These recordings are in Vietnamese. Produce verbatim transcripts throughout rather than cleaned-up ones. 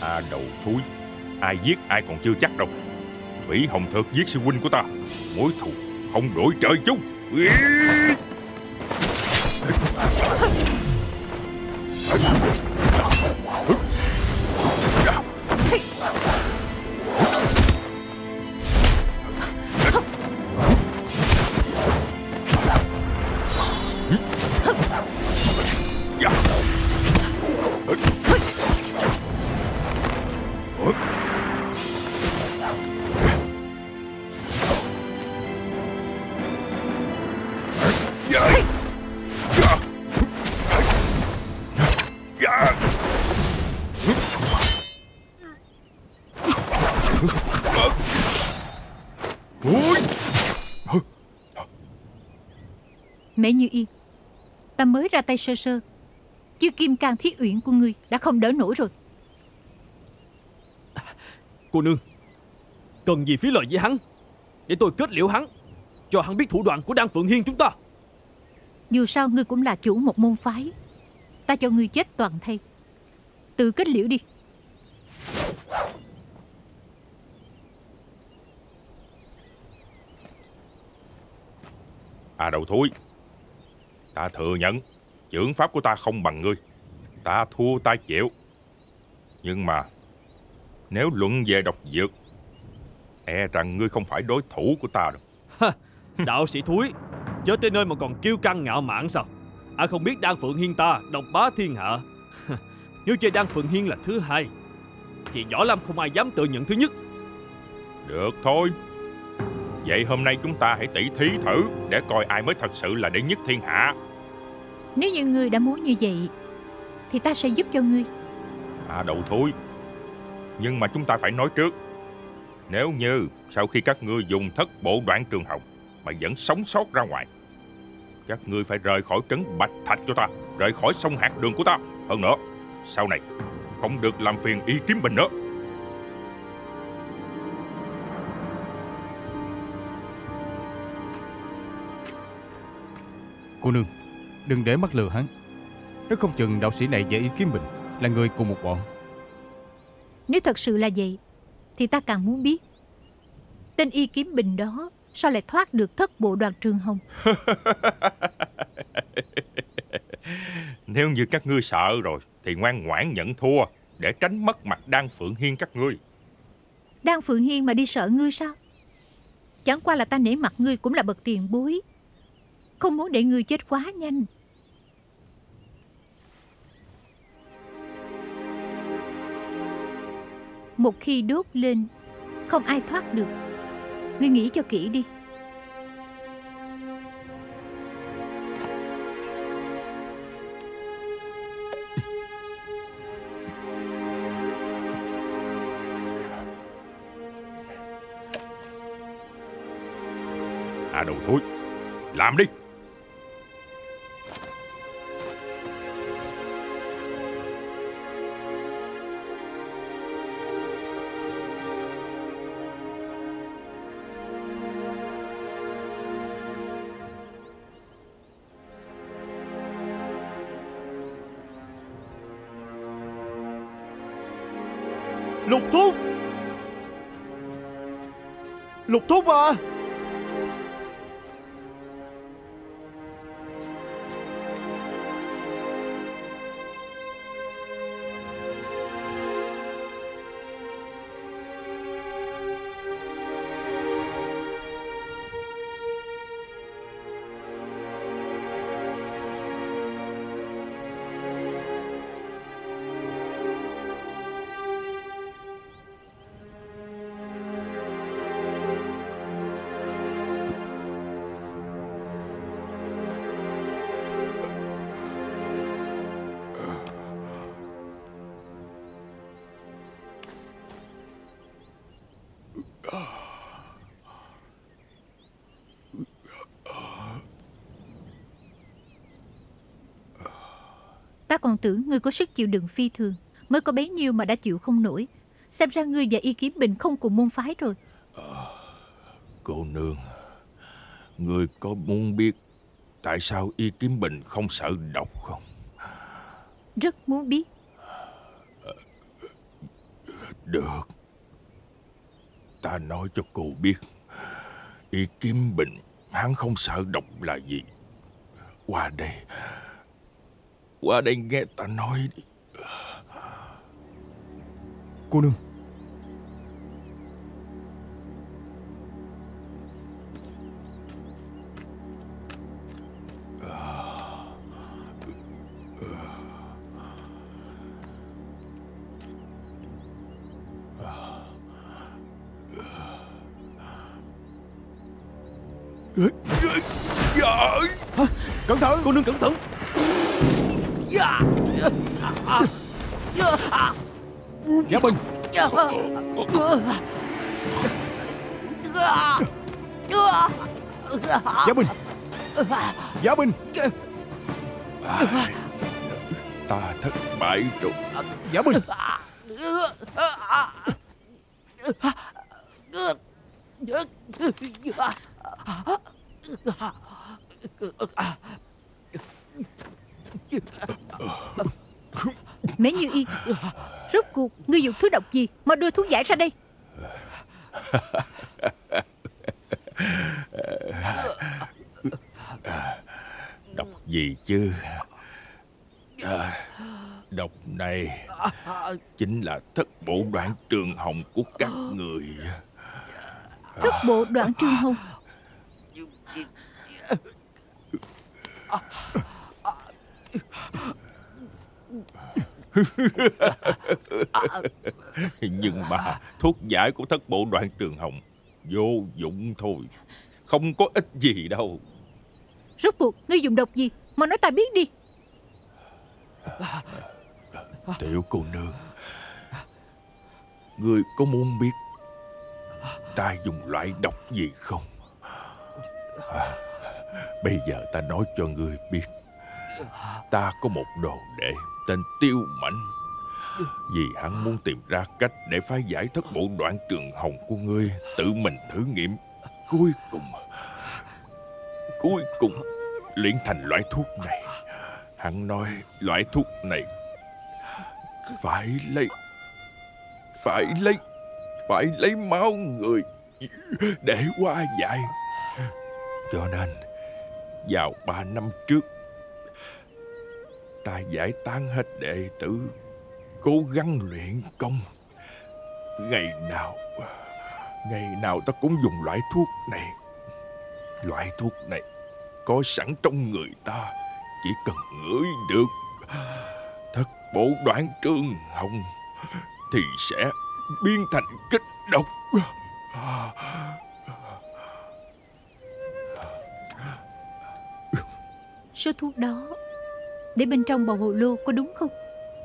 À đầu thúi, ai giết ai còn chưa chắc đâu. Vĩ Hồng Thực giết sư huynh của ta, mối thù không đổi trời chung. Mẹ Như Yên, ta mới ra tay sơ sơ, chứ kim cang thiết uyển của ngươi đã không đỡ nổi rồi. Cô nương, cần gì phí lời với hắn, để tôi kết liễu hắn, cho hắn biết thủ đoạn của Đan Phượng Hiên chúng ta. Dù sao ngươi cũng là chủ một môn phái, ta cho ngươi chết toàn thây. Tự kết liễu đi. À đầu thúi, ta thừa nhận chưởng pháp của ta không bằng ngươi, ta thua ta chịu. Nhưng mà nếu luận về độc dược, e rằng ngươi không phải đối thủ của ta đâu. Ha, đạo sĩ thúi, chết tới nơi mà còn kiêu căng ngạo mạn sao? À không biết Đan Phượng Hiên ta độc bá thiên hạ. Nếu chơi Đan Phượng Hiên là thứ hai, thì Võ Lâm không ai dám tự nhận thứ nhất. Được thôi, vậy hôm nay chúng ta hãy tỉ thí thử, để coi ai mới thật sự là đệ nhất thiên hạ. Nếu như ngươi đã muốn như vậy, thì ta sẽ giúp cho ngươi. À đầu thúi, nhưng mà chúng ta phải nói trước, nếu như sau khi các ngươi dùng thất bộ đoạn trường hồng mà vẫn sống sót ra ngoài, các ngươi phải rời khỏi trấn Bạch Thạch cho ta, rời khỏi sông hạt đường của ta. Hơn nữa, sau này không được làm phiền Y Kiếm Bình nữa. Cô nương, đừng để mắc lừa hắn. Nếu không chừng đạo sĩ này và Y Kiếm Bình là người cùng một bọn. Nếu thật sự là vậy, thì ta càng muốn biết tên Y Kiếm Bình đó sao lại thoát được thất bộ đoàn trường hồng. Nếu như các ngươi sợ rồi thì ngoan ngoãn nhận thua, để tránh mất mặt Đan Phượng Hiên các ngươi. Đan Phượng Hiên mà đi sợ ngươi sao? Chẳng qua là ta nể mặt ngươi cũng là bậc tiền bối, không muốn để ngươi chết quá nhanh. Một khi đốt lên, không ai thoát được. Ngươi nghĩ cho kỹ đi. À đầu thúi, làm đi. Lục Thúc, Lục Thúc à. Ta còn tưởng ngươi có sức chịu đựng phi thường, mới có bấy nhiêu mà đã chịu không nổi. Xem ra ngươi và Y Kiếm Bình không cùng môn phái rồi. à, Cô nương, ngươi có muốn biết tại sao Y Kiếm Bình không sợ độc không? Rất muốn biết. Được. Ta nói cho cô biết, Y Kim Bình hắn không sợ độc là gì. Qua đây, qua đây nghe ta nói đi. Cô nương. Hả? Cẩn thận, cô nương cẩn thận. Giả Bình. Giả Bình. Giả Bình. À, ta thất bại rồi. Giả Bình. Mễ Như Y, rốt cuộc ngươi dùng thứ độc gì? Mau đưa thuốc giải ra đây. Độc gì chứ? À, độc này chính là thất bộ đoạn trường hồng của các người. Thất bộ đoạn trường hồng? Nhưng mà thuốc giải của thất bộ đoạn trường hồng vô dụng thôi, không có ích gì đâu. Rốt cuộc ngươi dùng độc gì? Mau nói ta biết đi. Tiểu cô nương, ngươi có muốn biết ta dùng loại độc gì không? À, bây giờ ta nói cho ngươi biết. Ta có một đồ đệ tên Tiêu Mãnh. Vì hắn muốn tìm ra cách để phá giải thất bộ đoạn trường hồng của ngươi, tự mình thử nghiệm. Cuối cùng Cuối cùng luyện thành loại thuốc này. Hắn nói loại thuốc này Phải lấy Phải lấy Phải lấy máu người để hóa giải. Cho nên vào ba năm trước, ta giải tán hết đệ tử, cố gắng luyện công. Ngày nào Ngày nào ta cũng dùng loại thuốc này. Loại thuốc này có sẵn trong người ta, chỉ cần ngửi được thất bộ đoạn trường hồng thì sẽ biến thành kích độc. Số thuốc đó để bên trong bầu hồ lô có đúng không?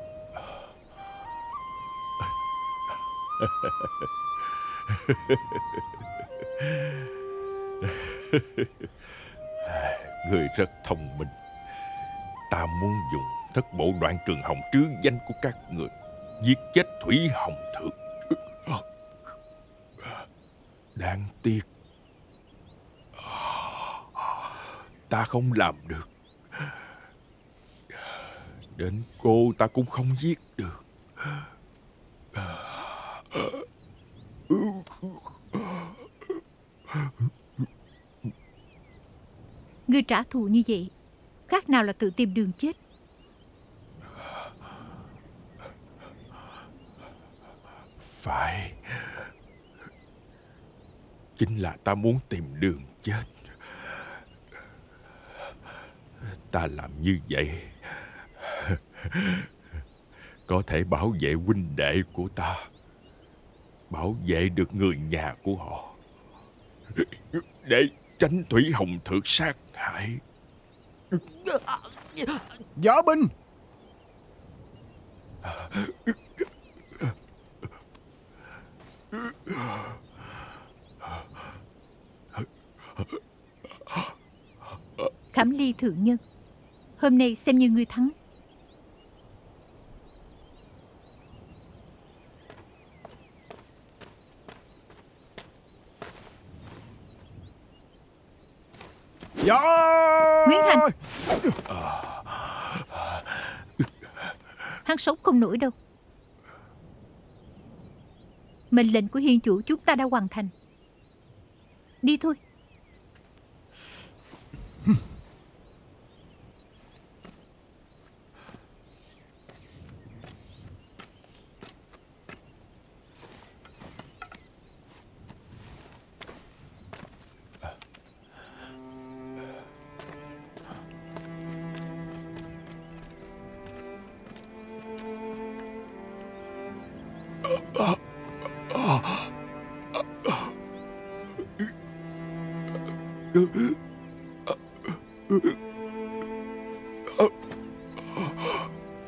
Người rất thông minh. Ta muốn dùng thất bộ đoạn trường hồng trứ danh của các người giết chết Thủy Hồng Thượng. Đáng tiếc ta không làm được. Đến cô ta cũng không giết được. Ngươi trả thù như vậy khác nào là tự tìm đường chết. Phải. Chính là ta muốn tìm đường chết. Ta làm như vậy có thể bảo vệ huynh đệ của ta, bảo vệ được người nhà của họ, để tránh Thủy Hồng Thượng sát hại. Giả Bình. Khảm Ly thượng nhân, hôm nay xem như ngươi thắng. Dạ. Nguyễn Thành, hắn sống không nổi đâu. Mệnh lệnh của hiền chủ chúng ta đã hoàn thành. Đi thôi.